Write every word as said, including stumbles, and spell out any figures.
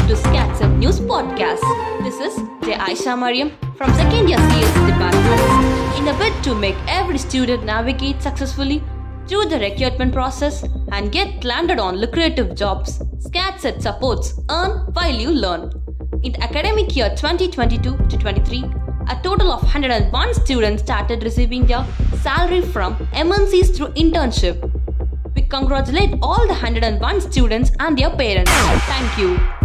to SCADCET News Podcast. This is J. Aisha Mariam from second year C S Department. In a bid to make every student navigate successfully through the recruitment process and get landed on lucrative jobs, SCADCET supports Earn While You Learn. In the academic year twenty twenty-two to twenty-three, a total of one hundred one students started receiving their salary from M N Cs through internship. We congratulate all the one hundred one students and their parents. Thank you.